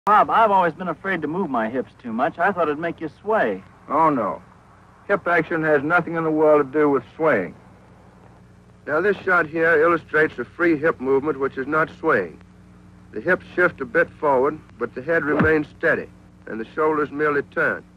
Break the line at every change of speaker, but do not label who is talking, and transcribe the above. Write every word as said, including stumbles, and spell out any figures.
Bob, I've always been afraid to move my hips too much. I thought it'd make you sway.
Oh, no. Hip action has nothing in the world to do with swaying. Now, this shot here illustrates a free hip movement which is not swaying. The hips shift a bit forward, but the head remains steady, and the shoulders merely turn.